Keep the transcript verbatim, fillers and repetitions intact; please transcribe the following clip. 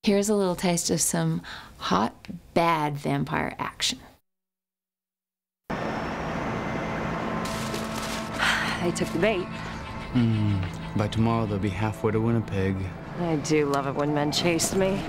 Here's a little taste of some hot, bad vampire action. They took the bait. Hmm. By tomorrow, they'll be halfway to Winnipeg. I do love it when men chase me.